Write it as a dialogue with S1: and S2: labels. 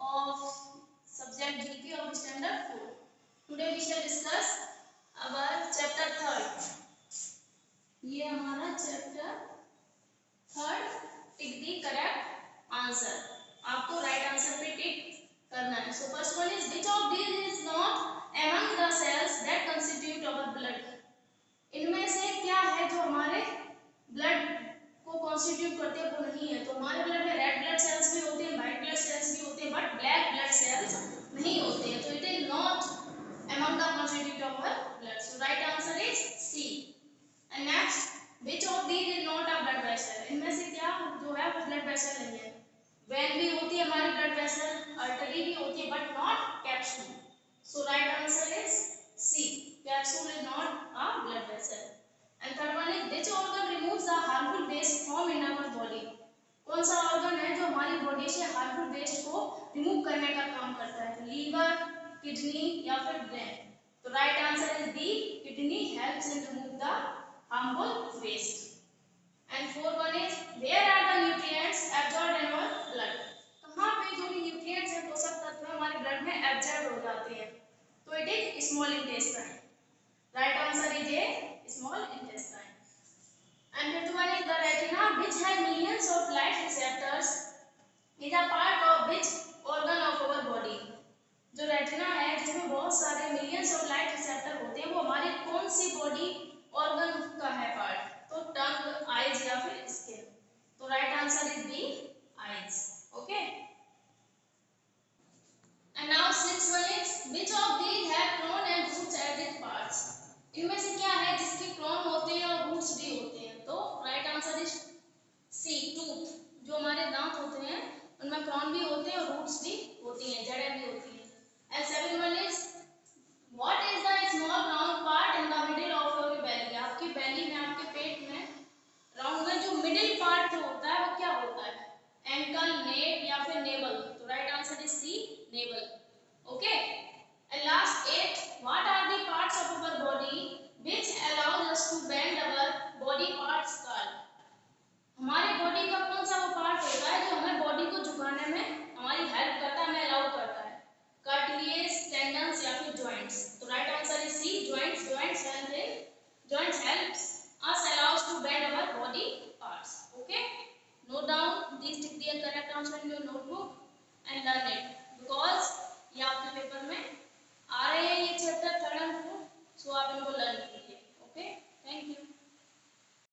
S1: of subject GK of standard 4. Today we shall discuss our chapter 3rd. ये हमारा chapter 3rd. Tick the correct answer. आपको right answer पे tick करना है. So first one is which of these is not among the cells that constitute our blood. इनमें से क्या है जो हमारे ब्लड को कॉन्स्टिट्यूट करते हैं वो नहीं है. तो हमारे ब्लड में रेड ब्लड सेल्स भी होते हैं, व्हाइट ब्लड सेल्स भी होते हैं, बट ब्लैक ब्लड सेल्स नहीं होते हैं. तो it is not among the constituent of our blood. So right answer is C. And next, which of these is not a blood vessel. इनमें से क्या जो है वो ब्लड वेसल नहीं है. वेन भी होती है हमारी ब्लड वेसल, आर्टरी भी होती है, but not capsule. So right answer is C. Capsule is not a blood vessel. And third one is which organ removes the harmful waste from in our body. कौन सा organ है जो हमारी body से harmful waste को remove करने का काम करता है. लीवर, किडनी या फिर ब्रेन. तो right answer is D. Kidney helps in remove the harmful waste. And fourth one is where are the nutrients absorbed in our blood. कहां पे जो भी न्यूट्रिएंट्स हैं पोषक तत्व हमारे ब्लड में एब्सॉर्ब हो जाते हैं. तो it is small intestine. Right answer is a small intestine. And fifth one is the retina, which has millions of light receptors, is a part of which organ of our body. जो retina है जिसमें बहुत सारे millions of light receptor होते हैं वो हमारे कौन सी बॉडी ऑर्गन का है पार्ट. तो टंग, आईज या फिर स्किन. तो right answer is B eyes. Okay. And now six one is which of these have crown and roots as its parts. इनमें से क्या है जिसके क्रोन होते हैं और रूट्स भी होते हैं. तो right answer is C. Tooth. जो हमारे दांत होते हैं उनमें क्रोन भी होते हैं और रूट्स भी होती हैं, जड़ें भी होती हैं. And seven one is what is the small round part in the middle of your belly. आपकी बेली में, आपके पेट में राउंड में जो मिडिल पार्ट जो होता है वो क्या होता है. एंकल, नेक या फिर नेवल. तो right answer is C. Navel. Okay. And last 8 what are the parts of our body which allows us to bend our body parts called. हमारे बॉडी का कौन सा वो पार्ट होता है जो हमें बॉडी को झुकाने में हमारी हेल्प करता है, हमें अलाउ करता है. कार्टिलेज, टेंडन्स या फिर जॉइंट्स. तो right answer is C. Joints. Joints helps us allows to bend our body parts. Okay, note down these, take the correct answer in your notebook and learn it.